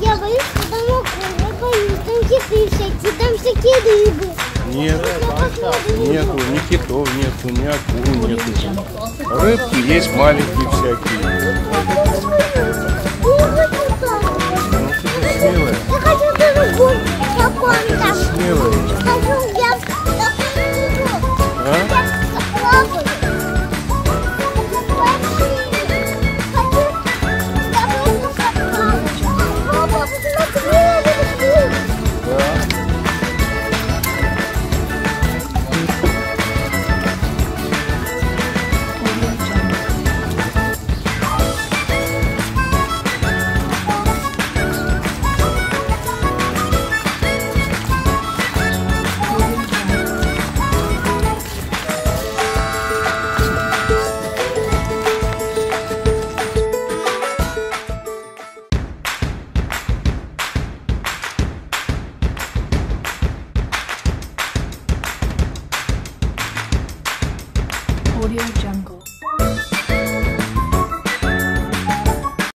Я боюсь, что там акулы, я боюсь, там киты всякие, там всякие рыбы. Нет, нету ни китов, нету ни акул, нету. Рыбки есть маленькие всякие. Ну ты смелая. Я хочу другой, какой там. Смелая. Хочу я А? плаваю. Папа, посмотри, Да. Audio Jungle.